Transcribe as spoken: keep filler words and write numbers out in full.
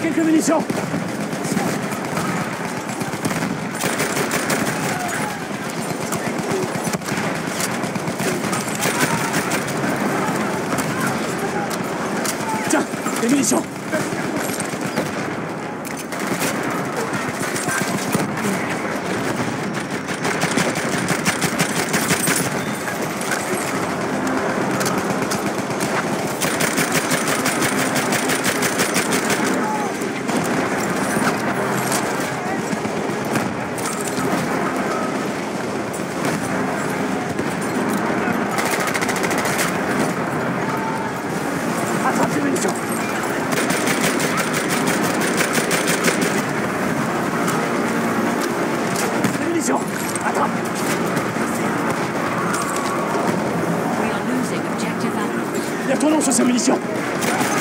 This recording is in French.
quelques munitions. Tiens, des munitions. Il y a ton nom sur ces munitions.